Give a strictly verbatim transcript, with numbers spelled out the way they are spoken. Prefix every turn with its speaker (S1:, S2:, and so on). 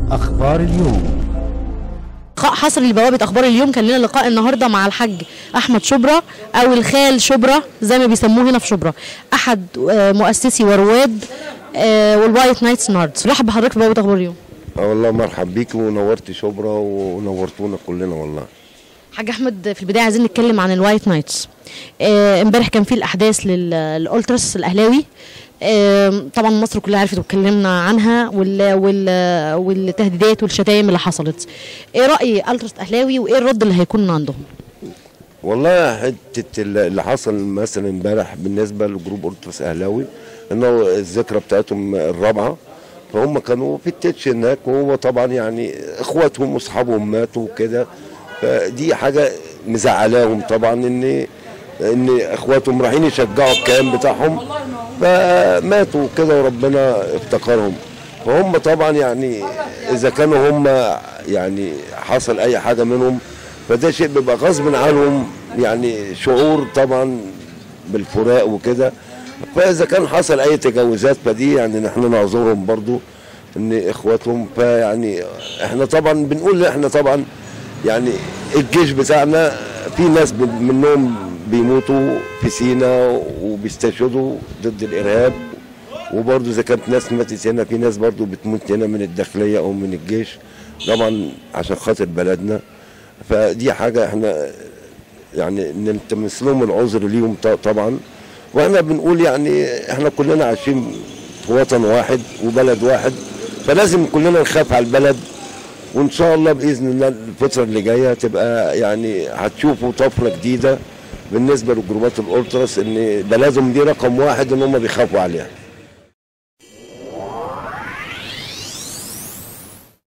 S1: أخبار اليوم.
S2: لقاء حصري لبوابة أخبار اليوم. كان لنا لقاء النهارده مع الحاج أحمد شبرا أو الخال شبرا زي ما بيسموه هنا في شبرا، أحد مؤسسي ورواد والوايت نايتس النهارده. رحب بحضرتك في بوابة أخبار اليوم.
S3: اه والله مرحب بيك ونورت شبرا ونورتونا كلنا والله.
S2: حاج أحمد، في البداية عايزين نتكلم عن الوايت نايتس. امبارح كان في الأحداث للأولتراس الأهلاوي. طبعا مصر كلها عرفت واتكلمنا عنها وال وال والتهديدات والشتايم اللي حصلت. ايه راي التراس اهلاوي وايه الرد اللي هيكون من عندهم؟
S3: والله حته اللي حصل مثلا امبارح بالنسبه لجروب التراس اهلاوي انه الذكرى بتاعتهم الرابعه، فهم كانوا في التتش هناك، وهو طبعا يعني اخواتهم واصحابهم ماتوا وكده، فدي حاجه مزعلاهم طبعا ان ان اخواتهم رايحين يشجعوا الكيان بتاعهم فماتوا كده وربنا افتكرهم. فهم طبعا يعني اذا كانوا هم يعني حصل اي حاجه منهم فده شيء بيبقى غصب عنهم، يعني شعور طبعا بالفراق وكده. فاذا كان حصل اي تجاوزات فدي يعني نحن نعذرهم برضو ان اخواتهم. فيعني احنا طبعا بنقول احنا طبعا يعني الجيش بتاعنا في ناس منهم بيموتوا في سينا وبيستشهدوا ضد الارهاب، وبرضه اذا كانت ناس ماتت هنا في ناس برضه بتموت هنا من الداخليه او من الجيش طبعا عشان خاطر بلدنا. فدي حاجه احنا يعني نلتمس لهم العذر ليهم طبعا، واحنا بنقول يعني احنا كلنا عايشين في وطن واحد وبلد واحد، فلازم كلنا نخاف على البلد. وان شاء الله باذن الله الفتره اللي جايه تبقى يعني هتشوفوا طفره جديده بالنسبه لجروبات الالتراس ان بلدهم دي رقم واحد ان هم بيخافوا عليها.